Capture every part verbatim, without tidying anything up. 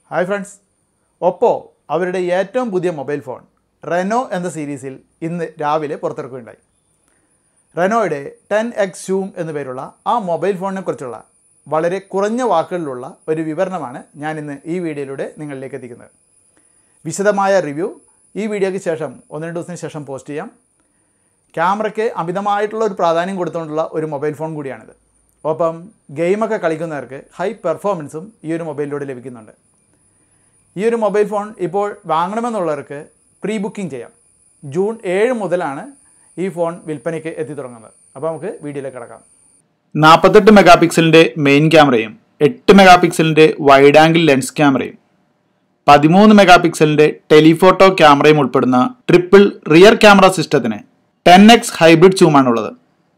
Hi friends, OPPO അവരുടെ ഏറ്റവും പുതിയ മൊബൈൽ ഫോൺ Reno എന്ന സീരീസിൽ ഇന്ന് രാവിലെ പുറത്തിറക്കുകയുണ്ടായി. Renoയുടെ ടെൻ എക്സ് Zoom എന്ന പേരുള്ള ആ മൊബൈൽ ഫോണിനെ കുറിച്ചുള്ള വളരെ കുറഞ്ഞ വാക്കുകളിലുള്ള ഒരു വിവരണമാണ് ഞാൻ ഇന്ന് ഈ വീഡിയോയിലൂടെ നിങ്ങളിലേക്ക് എത്തിക്കുന്നത്. വിശദമായ റിവ്യൂ ഈ വീഡിയോയ്ക്ക് ശേഷം ഒന്ന് രണ്ട് ദിവസത്തിന് ശേഷം പോസ്റ്റ് ചെയ്യാം. ക്യാമറയ്ക്ക് അമിതമായിട്ടുള്ള ഒരു പ്രാധാന്യം കൊടുത്തുകൊണ്ടുള്ള ഒരു മൊബൈൽ ഫോൺ കൂടിയാണിത്. ഒപ്പം ഗെയിമൊക്കെ കളിക്കുന്നവർക്ക് ഹൈ പെർഫോമൻസും ഈ ഒരു മൊബൈലിലൂടെ ലഭിക്കുന്നുണ്ട്. ഈ ഒരു മൊബൈൽ ഫോൺ ഇപ്പോൾ വാങ്ങണമെന്നുള്ളവർക്ക് പ്രീ ബുക്കിംഗ് ചെയ്യാം. ജൂൺ ഏഴ് മുതലാണ് ഈ ഫോൺ വിൽപ്പനയ്ക്ക് എത്തി തുടങ്ങുന്നത്. അപ്പോൾ നമുക്ക് വീഡിയോയിലേക്ക് കിടക്കാം. നാൽപ്പത്തെട്ട് മെഗാ പിക്സലിൻ്റെ മെയിൻ ക്യാമറയും എട്ട് മെഗാ പിക്സലിൻ്റെ വൈഡ് ആംഗിൾ ലെൻസ് ക്യാമറയും പതിമൂന്ന് മെഗാ പിക്സലിൻ്റെ ടെലിഫോട്ടോ ക്യാമറയും ഉൾപ്പെടുന്ന ട്രിപ്പിൾ റിയർ ക്യാമറ സിസ്റ്റത്തിന് ടെൻ എക്സ് ഹൈബ്രിഡ് സൂമാണുള്ളത്.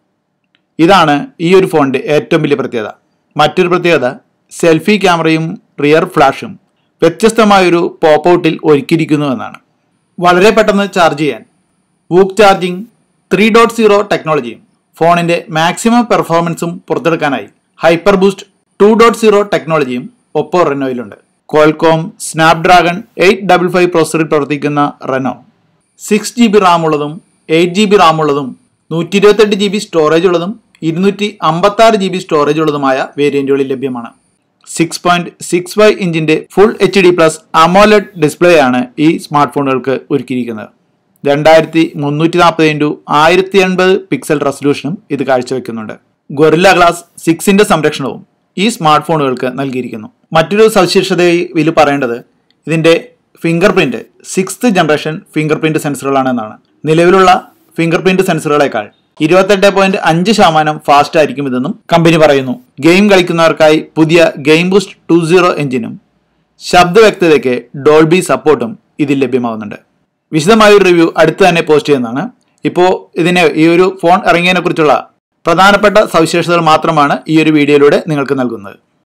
ഇതാണ് ഈ ഒരു ഫോണിൻ്റെ ഏറ്റവും വലിയ പ്രത്യേകത. മറ്റൊരു പ്രത്യേകത സെൽഫി ക്യാമറയും റിയർ ഫ്ലാഷും വ്യത്യസ്തമായൊരു പോപ്പ് ഔട്ടിൽ ഒരുക്കിയിരിക്കുന്നു എന്നാണ്. വളരെ പെട്ടെന്ന് ചാർജ് ചെയ്യാൻ VOOC charging three dot zero ടെക്നോളജിയും ഫോണിൻ്റെ മാക്സിമം പെർഫോമൻസും പുറത്തെടുക്കാനായി hyper boost two dot zero ടെക്നോളജിയും ഒപ്പോ റെനോയിലുണ്ട്. Qualcomm Snapdragon eight double five പ്രോസറിൽ പ്രവർത്തിക്കുന്ന Reno six G B RAM ഉള്ളതും എയ്റ്റ് ജി ബി റാം ഉള്ളതും നൂറ്റി ഇരുപത്തെട്ട് ജി ബി സ്റ്റോറേജ് ഉള്ളതും ഇരുന്നൂറ്റി അമ്പത്താറ് ജി ബി സ്റ്റോറേജ് ഉള്ളതുമായ വേരിയന്റുകളിൽ ലഭ്യമാണ്. സിക്സ് പോയിന്റ് സിക്സ് ഫൈവ് ഇഞ്ചിന്റെ full H D plus AMOLED display ആണ് ഈ സ്മാർട്ട് ഫോണുകൾക്ക് ഒരുക്കിയിരിക്കുന്നത്. രണ്ടായിരത്തി മുന്നൂറ്റി നാൽപ്പത് ഇൻറ്റു ആയിരത്തി എൺപത് പിക്സൽ റെസൊല്യൂഷനും ഇത് കാഴ്ചവെക്കുന്നുണ്ട്. ഗൊറില്ല ഗ്ലാസ് സിക്സിന്റെ സംരക്ഷണവും ഈ സ്മാർട്ട് ഫോണുകൾക്ക് നൽകിയിരിക്കുന്നു. മറ്റൊരു സവിശേഷതയായി ഇതിൽ പറയേണ്ടത് ഇതിന്റെ finger print sixth generation finger print സെൻസറുകളാണ് എന്നാണ്. നിലവിലുള്ള ഫിംഗർ പ്രിന്റ് സെൻസറുകളേക്കാൾ ഇരുപത്തെട്ട് പോയിന്റ് അഞ്ച് ശതമാനം ഫാസ്റ്റ് ആയിരിക്കും ഇതെന്നും കമ്പനി പറയുന്നു. ഗെയിം കളിക്കുന്നവർക്കായി പുതിയ ഗെയിം ബൂസ്റ്റ് ടു സീറോ എഞ്ചിനും ശബ്ദ വ്യക്തതയ്ക്ക് ഡോൾബി സപ്പോർട്ടും ഇതിൽ ലഭ്യമാകുന്നുണ്ട്. വിശദമായ ഒരു റിവ്യൂ അടുത്ത് തന്നെ പോസ്റ്റ് ചെയ്യുന്നതാണ്. ഇപ്പോൾ ഇതിനെ ഈ ഒരു ഫോൺ ഇറങ്ങിയതിനെ കുറിച്ചുള്ള പ്രധാനപ്പെട്ട സവിശേഷതകൾ മാത്രമാണ് ഈ ഒരു വീഡിയോയിലൂടെ നിങ്ങൾക്ക് നൽകുന്നത്.